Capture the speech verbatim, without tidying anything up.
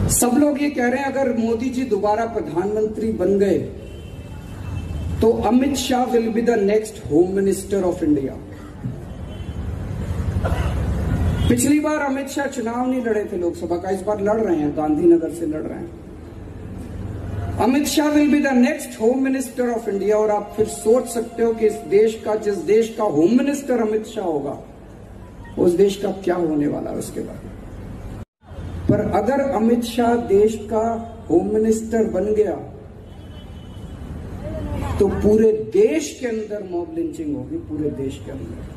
सब लोग ये कह रहे हैं अगर मोदी जी दोबारा प्रधानमंत्री बन गए तो Amit Shah will be the next home minister of India. पिछली बार अमित शाह चुनाव नहीं लड़े थे लोकसभा का, इस बार लड़ रहे हैं, गांधीनगर से लड़ रहे हैं। Amit Shah will be the next home minister of India. और आप फिर सोच सकते हो कि इस देश का, जिस देश का होम मिनिस्टर अमित शाह होगा, उस देश का क्या होने वाला है उसके बाद। पर अगर अमित शाह देश का होम मिनिस्टर बन गया तो पूरे देश के अंदर मॉब लिंचिंग होगी, पूरे देश के अंदर।